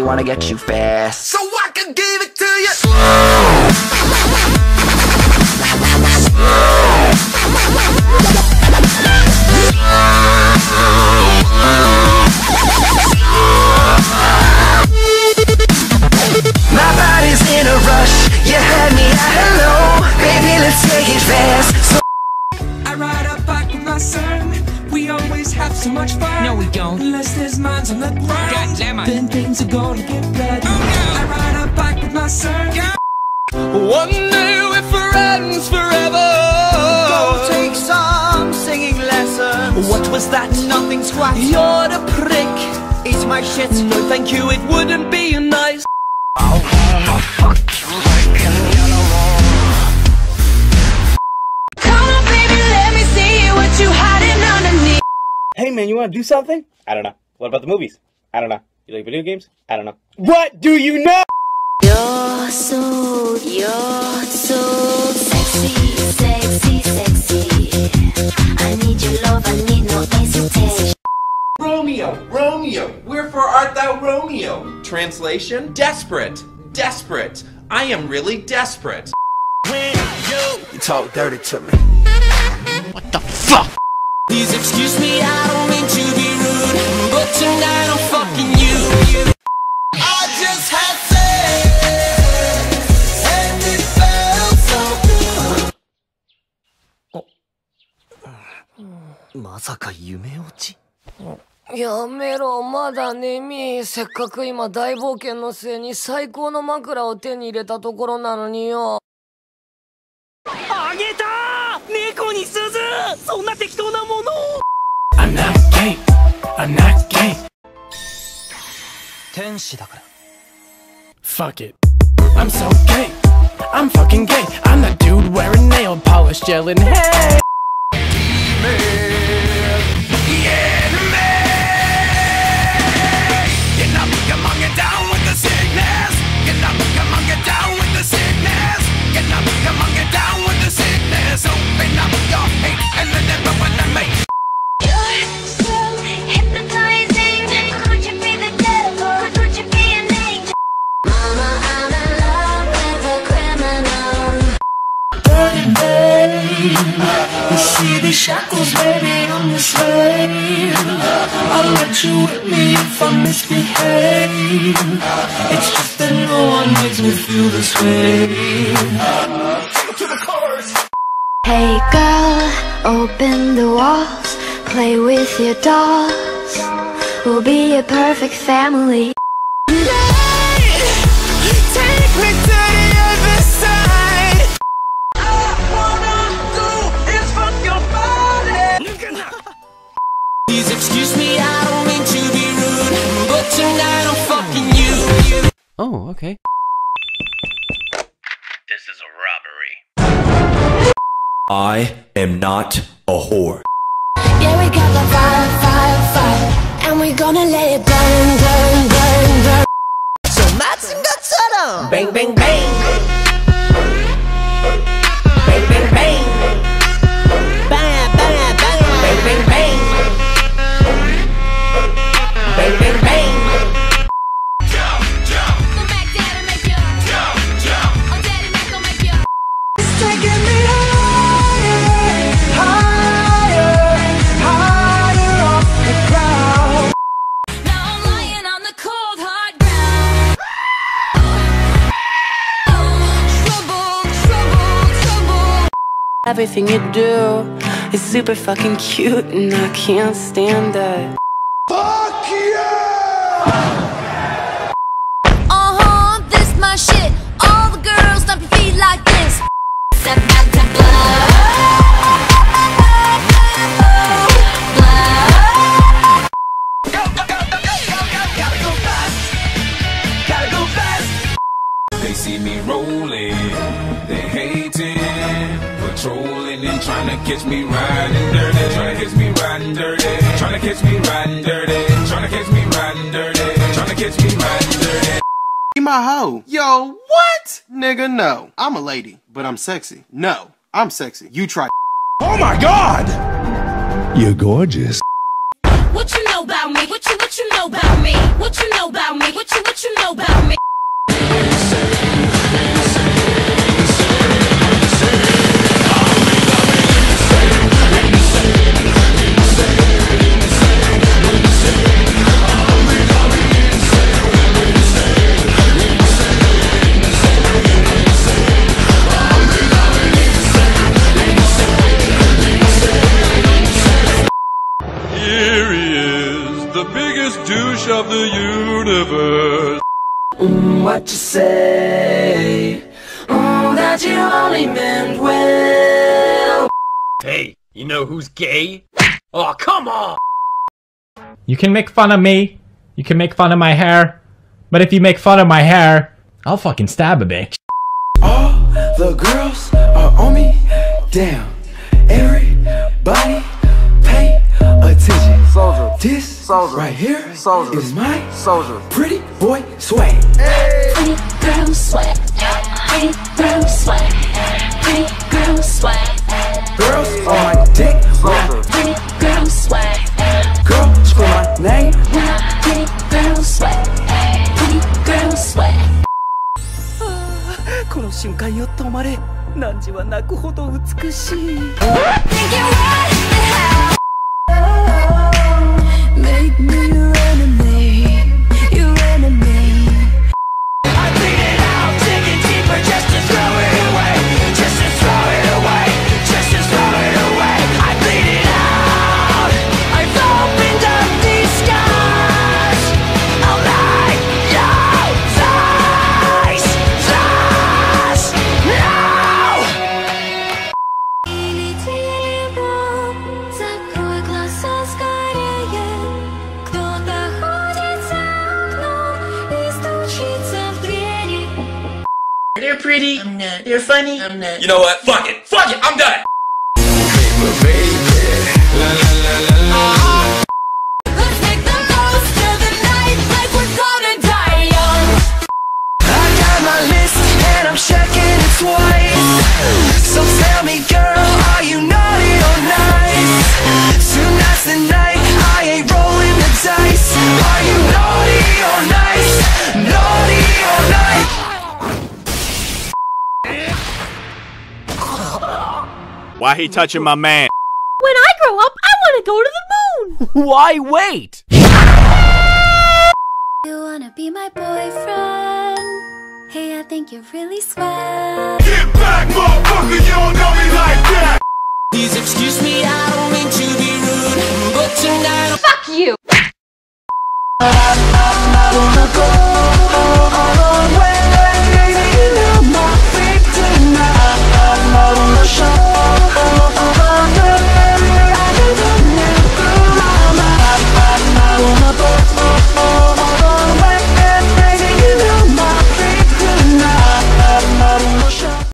wanna get you fast, so I can give it to you My body's in a rush, you had me at hello. Baby, let's take it fast, so I ride a bike with my son. We always have so much fun. No, we don't. Unless there's mines on the ground. God damn it. Then things are gonna get bloody. Oh, no. I ride a bike with my son. Yeah. One day we're friends forever. go take some singing lessons. What was that? Nothing squat. You're the prick. Eat my shit. No thank you, it wouldn't be nice. I wanna fuck you like an animal. Come on, baby, let me see what you hiding underneath. Hey man, you wanna do something? I don't know. What about the movies? I don't know. You like video games? I don't know. What do you know? You're so sexy, sexy, sexy. I need your love, I need no hesitation. Romeo, Romeo, wherefore art thou Romeo? Translation? Desperate, desperate. I am really desperate. When you talk dirty to me. What the fuck? Please excuse me, I don't mean to be rude, but tonight I'm fucking you. I just had sex, and it felt so good. まさか夢落ち？ やめろ、まだ眠い。せっかく今大冒険の末に最高の枕を手に入れたところなのによ。 あげたー！猫に鈴！そんな適当なもの！ I'm not gay, I'm not gay. 天使だから。 Fuck it. I'm so gay. I'm fucking gay. I'm the dude wearing nail polish gel and hey. You see these shackles, baby, I'm your slave. I'll let you with me if I misbehave. It's just that no one makes me feel this way. To the chorus. Hey girl, open the walls, play with your dolls. We'll be a perfect family. Take me to the other side. I wanna do is fuck your body. Please excuse me, I don't mean to be rude, but tonight I'm fucking you. Oh, okay. This is a robbery. I am not a whore. Yeah, we got the fire, fire, fire, and we gonna let it burn, burn, burn, burn. So Matt's got set bang, bang, bang. Bang, bang, bang. Bang, bang, bang. Bang, bang, bang. Bang, bang, bang. Jump, jump. Go back there and make you jump, jump. Oh, daddy, make go make you. It's taking me higher, higher, higher off the ground. Now I'm lying on the cold hard ground. Trouble, trouble, trouble. Everything you do is super fucking cute and I can't stand it. Fuck yeah! This my shit. All the girls stomp your feet like this. Step back to blood. Gotta go fast. They see me rolling, they hating, patrolling and trying to catch me riding dirty, trying to catch me riding dirty, trying to catch me riding dirty, trying to catch me riding dirty, trying to catch me riding dirty. My hoe. Yo, what? Nigga, no. I'm a lady, but I'm sexy. No, I'm sexy. You try. Oh my god! You're gorgeous. What you know about me? What you know about me? What you know about me? What you know about me? Here he is, the biggest douche of the universe. What you say? That you only meant well. Hey, you know who's gay? Oh, come on! You can make fun of me, you can make fun of my hair, but if you make fun of my hair, I'll fucking stab a bitch. All the girls are on me. Damn, everybody pay attention. Soldier. This soldier right here soldier. Is my soldier. Pretty boy swag. Hey. Pretty girl swag. Pretty girl swag. Pretty girl swag. Girls on my dick. Soldier. Pretty girl swag. Girl, scream my name. Pretty girl swag. Pretty girl swag. この瞬間よ止まれ。汝は泣くほど美しい。 Make me your enemy, your enemy. I bleed it out, digging deeper just to throw it away, just to throw it away, just to throw it away. I bleed it out. I've opened up these skies. I'll light your eyes, eyes now. Закрой глаза скорее. Кто-то ходит за окном и стучится в двери. They're pretty. I'm not. They're funny. I'm not. You know what? Fuck it. Fuck it. I'm done. Let's make the most of the night like we're gonna die young. I got my list and I'm checking it twice. So tell me, girl, are you naughty or nice? Tonight's the night, I ain't rolling the dice. Are you naughty or nice? Naughty or nice? Why he touching my man? When I grow up, I want to go to the moon! Why wait? You wanna be my boyfriend? Hey, I think you're really swell. Get back, motherfucker, you don't know me like that! Please excuse me, I don't mean to be rude, but tonight Fuck you! I wanna go.